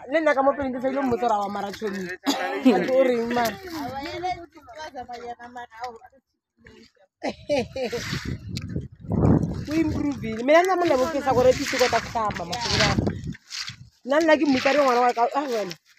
nna ka mo pele ntse ile motsora wa marathon o reng man we improve mina nna mo lebokisa gore tshiko ta hlamba mafura nna ke mutare ngwana wa ka wena